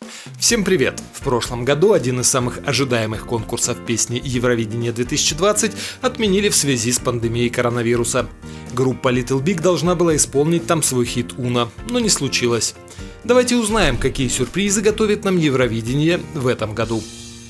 Всем привет! В прошлом году один из самых ожидаемых конкурсов песни Евровидения 2020 отменили в связи с пандемией коронавируса. Группа Little Big должна была исполнить там свой хит «Уно», но не случилось. Давайте узнаем, какие сюрпризы готовит нам Евровидение в этом году.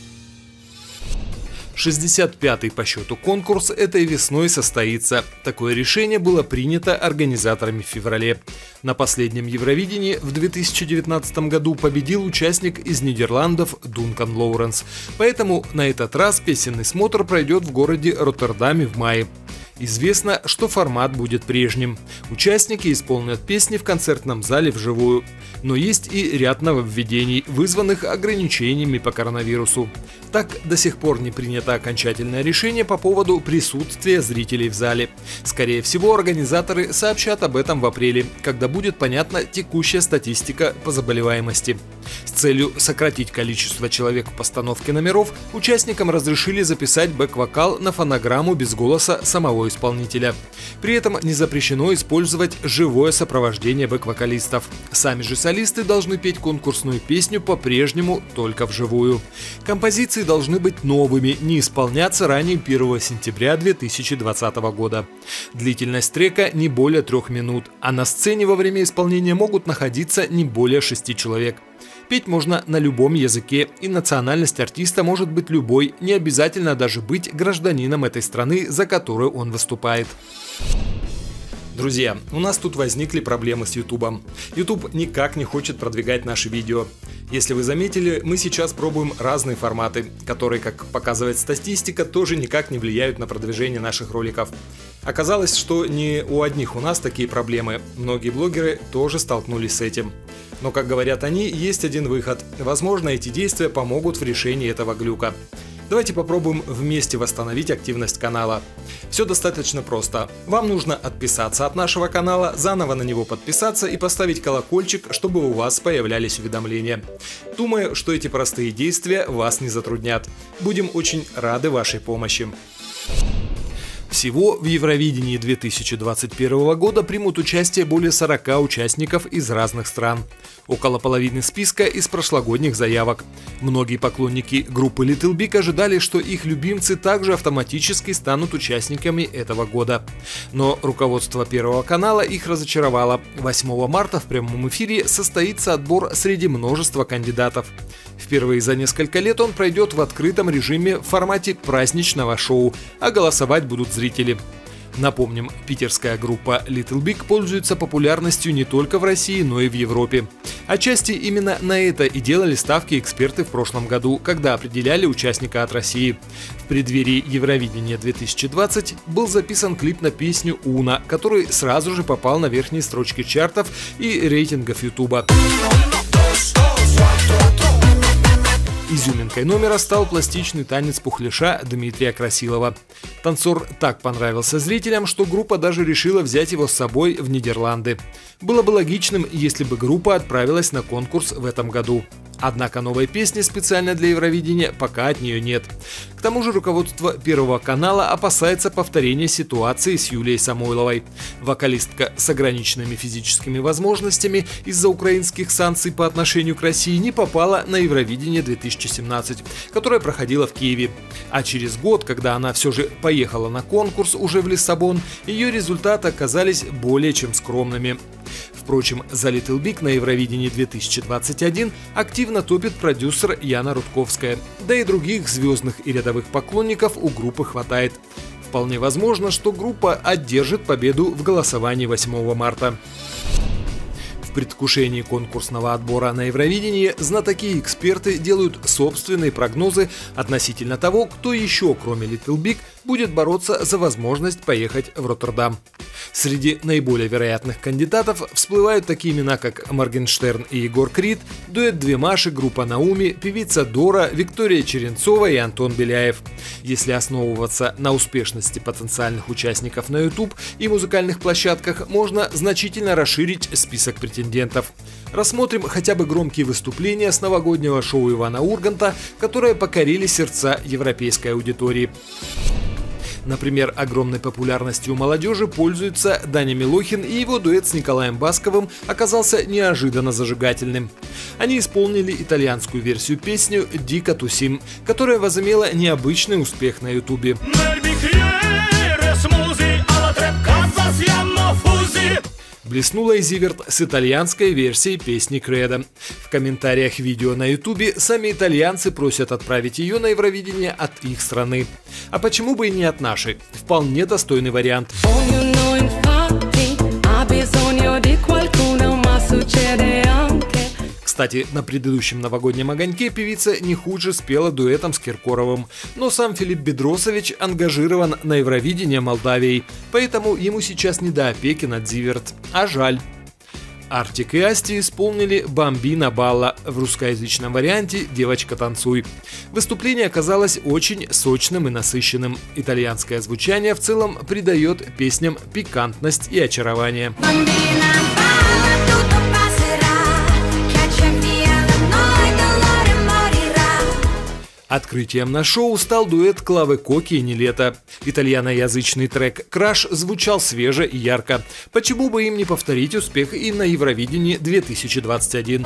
65-й по счету конкурс этой весной состоится. Такое решение было принято организаторами в феврале. На последнем Евровидении в 2019 году победил участник из Нидерландов Дункан Лоуренс. Поэтому на этот раз песенный смотр пройдет в городе Роттердаме в мае. Известно, что формат будет прежним. Участники исполнят песни в концертном зале вживую. Но есть и ряд нововведений, вызванных ограничениями по коронавирусу. Так, до сих пор не принято окончательное решение по поводу присутствия зрителей в зале. Скорее всего, организаторы сообщат об этом в апреле, когда будет понятна текущая статистика по заболеваемости. С целью сократить количество человек в постановке номеров, участникам разрешили записать бэк-вокал на фонограмму без голоса самого исполнителя. При этом не запрещено использовать живое сопровождение бэк-вокалистов. Сами же солисты должны петь конкурсную песню по-прежнему только вживую. Композиции должны быть новыми, не исполняться ранее 1 сентября 2020 года. Длительность трека не более 3 минут, а на сцене во время исполнения могут находиться не более 6 человек. Петь можно на любом языке, и национальность артиста может быть любой, не обязательно даже быть гражданином этой страны, за которую он выступает. Друзья, у нас тут возникли проблемы с YouTube. YouTube никак не хочет продвигать наши видео. Если вы заметили, мы сейчас пробуем разные форматы, которые, как показывает статистика, тоже никак не влияют на продвижение наших роликов. Оказалось, что не у одних у нас такие проблемы, многие блогеры тоже столкнулись с этим. Но, как говорят они, есть один выход. Возможно, эти действия помогут в решении этого глюка. Давайте попробуем вместе восстановить активность канала. Все достаточно просто. Вам нужно отписаться от нашего канала, заново на него подписаться и поставить колокольчик, чтобы у вас появлялись уведомления. Думаю, что эти простые действия вас не затруднят. Будем очень рады вашей помощи. Всего в Евровидении 2021 года примут участие более 40 участников из разных стран. Около половины списка из прошлогодних заявок. Многие поклонники группы Little Big ожидали, что их любимцы также автоматически станут участниками этого года. Но руководство Первого канала их разочаровало. 8 марта в прямом эфире состоится отбор среди множества кандидатов. Впервые за несколько лет он пройдет в открытом режиме в формате праздничного шоу, а голосовать будут зрители. Напомним, питерская группа Little Big пользуется популярностью не только в России, но и в Европе. Отчасти именно на это и делали ставки эксперты в прошлом году, когда определяли участника от России. В преддверии Евровидения 2020 был записан клип на песню «Уно», который сразу же попал на верхние строчки чартов и рейтингов Ютуба. Изюминкой номера стал пластичный танец пухляша Дмитрия Красилова. Танцор так понравился зрителям, что группа даже решила взять его с собой в Нидерланды. Было бы логичным, если бы группа отправилась на конкурс в этом году. Однако новой песни специально для Евровидения пока от нее нет. К тому же руководство Первого канала опасается повторения ситуации с Юлией Самойловой. Вокалистка с ограниченными физическими возможностями из-за украинских санкций по отношению к России не попала на Евровидение 2017, которое проходило в Киеве. А через год, когда она все же поехала на конкурс уже в Лиссабон, ее результаты оказались более чем скромными. Впрочем, за Little Big на Евровидении 2021 активно топит продюсер Яна Рудковская. Да и других звездных и рядовых поклонников у группы хватает. Вполне возможно, что группа одержит победу в голосовании 8 марта. В предвкушении конкурсного отбора на Евровидении знатоки и эксперты делают собственные прогнозы относительно того, кто еще, кроме Little Big, будет бороться за возможность поехать в Роттердам. Среди наиболее вероятных кандидатов всплывают такие имена, как Моргенштерн и Егор Крид, дуэт «Две Маши», группа «Науми», певица Дора, Виктория Черенцова и Антон Беляев. Если основываться на успешности потенциальных участников на YouTube и музыкальных площадках, можно значительно расширить список претендентов. Рассмотрим хотя бы громкие выступления с новогоднего шоу Ивана Урганта, которые покорили сердца европейской аудитории. Например, огромной популярностью у молодежи пользуется Даня Милохин, и его дуэт с Николаем Басковым оказался неожиданно зажигательным. Они исполнили итальянскую версию песни «Дико тусим», которая возымела необычный успех на ютубе. Блеснула и Зиверт с итальянской версией песни «Кредо». В комментариях видео на ютубе сами итальянцы просят отправить ее на Евровидение от их страны. А почему бы и не от нашей? Вполне достойный вариант. Кстати, на предыдущем новогоднем огоньке певица не хуже спела дуэтом с Киркоровым. Но сам Филипп Бедросович ангажирован на Евровидение Молдавией, поэтому ему сейчас не до опеки над Зиверт. А жаль. Артик и Асти исполнили «Бамбина Балла» в русскоязычном варианте «Девочка, танцуй». Выступление оказалось очень сочным и насыщенным. Итальянское звучание в целом придает песням пикантность и очарование. Открытием на шоу стал дуэт Клавы Коки и Нилетто. Итальяноязычный трек «Краш» звучал свеже и ярко. Почему бы им не повторить успех и на Евровидении 2021?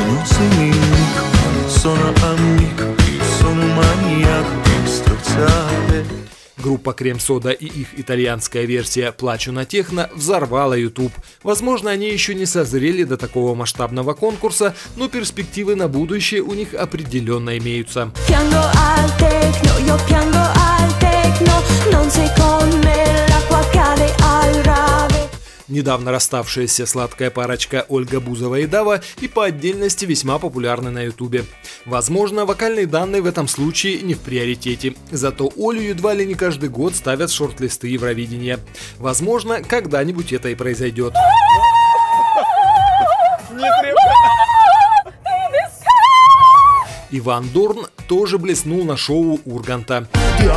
Группа «Крем-сода» и их итальянская версия «Плачу на техно» взорвала YouTube. Возможно, они еще не созрели до такого масштабного конкурса, но перспективы на будущее у них определенно имеются. Недавно расставшаяся сладкая парочка Ольга Бузова и Дава и по отдельности весьма популярны на ютубе. Возможно, вокальные данные в этом случае не в приоритете, зато Олю едва ли не каждый год ставят в шорт-листы Евровидения. Возможно, когда-нибудь это и произойдет. Иван Дорн тоже блеснул на шоу Урганта.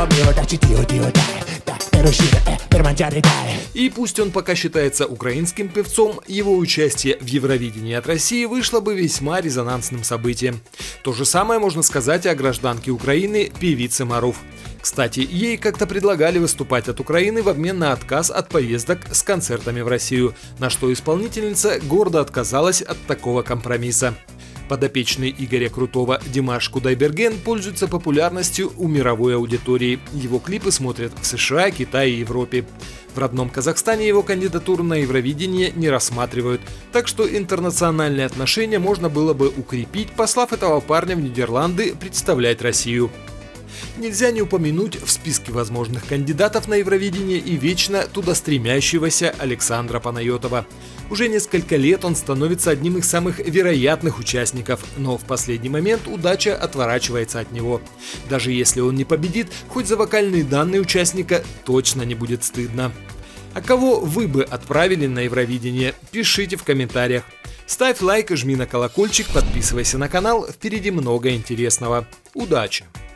И пусть он пока считается украинским певцом, его участие в Евровидении от России вышло бы весьма резонансным событием. То же самое можно сказать о гражданке Украины певице Марув. Кстати, ей как-то предлагали выступать от Украины в обмен на отказ от поездок с концертами в Россию, на что исполнительница гордо отказалась от такого компромисса. Подопечный Игоря Крутого Димаш Кудайберген пользуется популярностью у мировой аудитории. Его клипы смотрят в США, Китае и Европе. В родном Казахстане его кандидатуру на Евровидение не рассматривают, так что интернациональные отношения можно было бы укрепить, послав этого парня в Нидерланды представлять Россию. Нельзя не упомянуть в списке возможных кандидатов на Евровидение и вечно туда стремящегося Александра Панайотова. Уже несколько лет он становится одним из самых вероятных участников, но в последний момент удача отворачивается от него. Даже если он не победит, хоть за вокальные данные участника точно не будет стыдно. А кого вы бы отправили на Евровидение? Пишите в комментариях. Ставь лайк, жми на колокольчик, подписывайся на канал, впереди много интересного. Удачи!